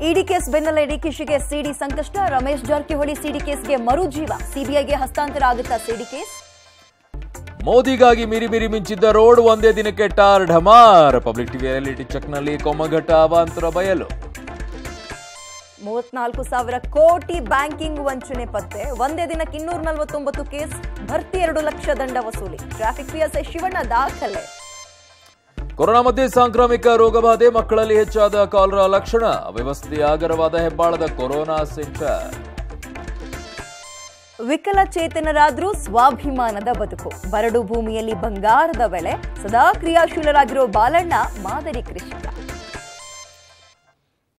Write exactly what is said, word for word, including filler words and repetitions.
ಇಡಿ case ಬೆನ್ನಲ್ಲೇ ಡಿಕೆಶಿಗೆ ಸಿಡಿ ಸಂಕಷ್ಟ. ರಮೇಶ್ ಜಾರಕಿಹೊಳಿ ಸಿಡಿ ಕೇಸ್ಗೆ ಮರುಜೀವ. ಸಿಬಿಐಗೆ ಹಸ್ತಾಂತರ ಆಗುತ್ತಾ ಸಿಡಿ ಕೇಸ್? ಮೋದಿಗಾಗಿ ಮಿರಿ ಮಿರಿ ಮಿಂಚಿದ್ದ ರೋಡ್ ಒಂದೇ ದಿನಕ್ಕೆ ಟಾರ್ ಢಮಾರ್. ಪಬ್ಲಿಕ್ ಟಿವಿ ರಿಯಾಲಿಟಿ ಚೆಕ್ನಲ್ಲಿ ಕೊಮ್ಮಘಟ್ಟ ಅವಾಂತರ ಬಯಲು. ಮೂವತ್ನಾಲ್ಕು ಸಾವಿರ ಕೋಟಿ ಬ್ಯಾಂಕಿಂಗ್ ವಂಚನೆ ಪತ್ತೆ. ಒಂದೇ ದಿನಕ್ಕೆ ಇನ್ನೂರ ನಲವತ್ತೊಂಬತ್ತು ಕೇಸ್. ಭರ್ತಿ ಎರಡು ಲಕ್ಷ ದಂಡ ವಸೂಲಿ. ಟ್ರಾಫಿಕ್ ಪಿಎಸ್ಐ ಶಿವಣ್ಣ ದಾಖಲೆ. ಕೊರೋನಾ ಮಧ್ಯೆ ಸಾಂಕ್ರಾಮಿಕ ರೋಗಬಾಧೆ. ಮಕ್ಕಳಲ್ಲಿ ಹೆಚ್ಚಾದ ಕಾಲರಾ ಲಕ್ಷಣ. ಅವ್ಯವಸ್ಥೆಯ ಆಗರವಾದ ಹೆಬ್ಬಾಳದ ಕೊರೋನಾ ಸೆಂಟರ್. ವಿಕಲಚೇತನರಾದ್ರೂ ಸ್ವಾಭಿಮಾನದ ಬದುಕು. ಬರಡು ಭೂಮಿಯಲ್ಲಿ ಬಂಗಾರದ ಬೆಳೆ. ಸದಾ ಕ್ರಿಯಾಶೀಲರಾಗಿರೋ ಬಾಲಣ್ಣ ಮಾದರಿ ಕೃಷಿಕ.